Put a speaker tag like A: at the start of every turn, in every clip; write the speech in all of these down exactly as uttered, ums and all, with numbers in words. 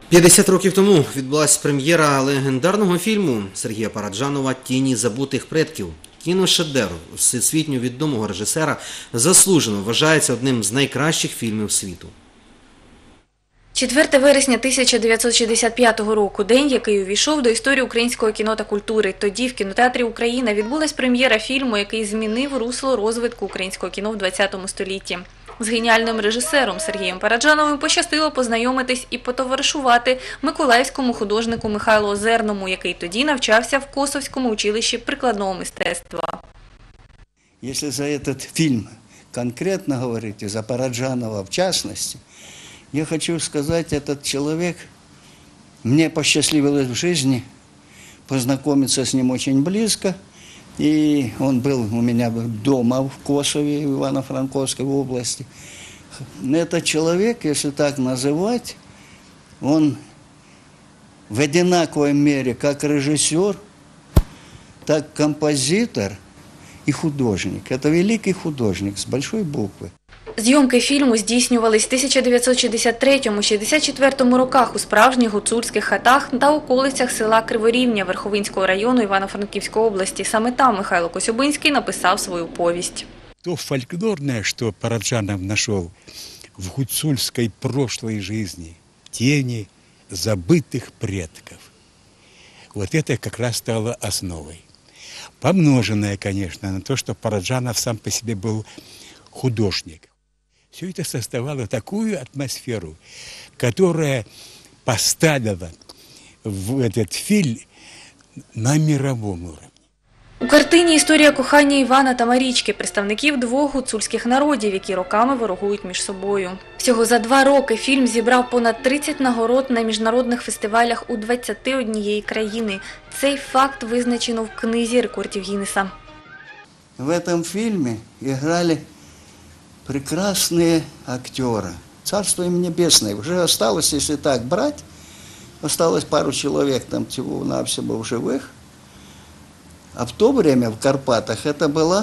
A: п'ятдесят років тому відбулася прем'єра легендарного фільму Сергія Параджанова «Тіні забутих предків». Кіношедевр всесвітньо відомого режисера заслужено вважається одним з найкращих фільмів світу.
B: четвертого вересня тисяча дев'ятсот шістдесят п'ятого року – день, який увійшов до історії українського кіно та культури. Тоді в кінотеатрі «Україна» відбулась прем'єра фільму, який змінив русло розвитку українського кіно в ХХ столітті. З геніальним режисером Сергієм Параджановим пощастило познайомитись і потоваришувати миколаївському художнику Михайлу Озерному, який тоді навчався в Косовському училищі прикладного мистецтва.
C: Якщо за этот фільм конкретно говорити, за Параджанова в частности, я хочу сказать, этот человек, мне посчастливилось в жизни познакомиться с ним очень близко. И он был у меня дома в Косове, в Ивано-Франковской области. Этот человек, если так называть, он в одинаковой мере как режиссер, так композитор и художник. Это великий художник с большой буквы.
B: Зйомки фільму здійснювались в тисяча дев'ятсот шістдесят третьому - шістдесят четвертому роках у справжніх гуцульських хатах та околицях села Криворівня Верховинського району Івано-Франківської області. Саме там Михайло Коцюбинський написав свою повість.
D: То фольклорное, что Параджанов нашел в гуцульской прошлой жизни, в тени забытых предков, вот это как раз стало основой. Помноженное, конечно, на то, что Параджанов сам по себе был художник. Все это создавало такую атмосферу, которая поставила в этот фильм на мировом уровне.
B: У картині історія кохання Івана та Марічки, представників двох гуцульських народів, які роками ворогують між собою. Всього за два роки фільм зібрав понад тридцять нагород на міжнародних фестивалях у двадцяти однієї країни. Цей факт визначено в книзі рекордів Гіннеса.
C: В этом фильме играли прекрасные актеры. Царство им небесное. Уже осталось, если так брать, осталось пару человек там всего-навсего в живых. А в то время в Карпатах это была,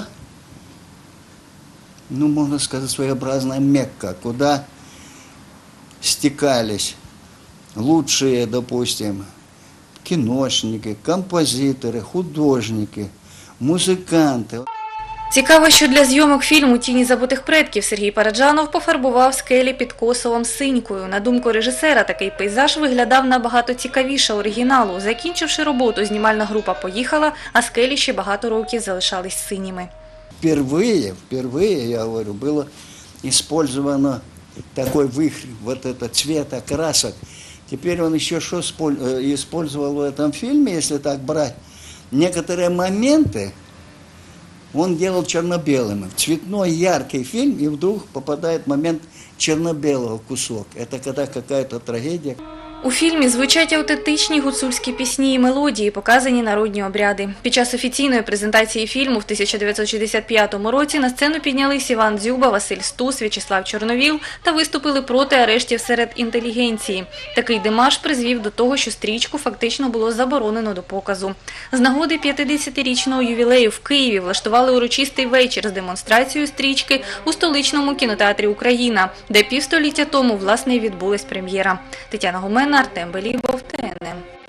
C: ну, можно сказать, своеобразная Мекка, куда стекались лучшие, допустим, киношники, композиторы, художники, музиканти.
B: Цікаво, що для зйомок фільму «Тіні забутих предків» Сергій Параджанов пофарбував скелі під Косовом синькою. На думку режисера, такий пейзаж виглядав набагато цікавіше оригіналу. Закінчивши роботу, знімальна група поїхала, а скелі ще багато років залишались синіми.
C: Впервые, впервые, я говорю, было использовано такой вихрь, вот этот цвет окрасок. Теперь он еще что использовал в этом фильме, если так брать, некоторые моменты он делал черно-белыми. Цветной, яркий фильм, и вдруг попадает момент черно-белого кусок. Это когда какая-то трагедия.
B: У фільмі звучать аутентичні гуцульські пісні і мелодії, показані народні обряди. Під час офіційної презентації фільму в тисяча дев'ятсот шістдесят п'ятому році на сцену піднялись Іван Дзюба, Василь Стус, В'ячеслав Чорновіл та виступили проти арештів серед інтелігенції. Такий демарш призвів до того, що стрічку фактично було заборонено до показу. З нагоди п'ятдесятирічного ювілею в Києві влаштували урочистий вечір з демонстрацією стрічки у столичному кінотеатрі «Україна», де півстоліття тому, власне, і відбулась прем'єра. Тетяна Гуменна, Артем Белібов, Т Н Н.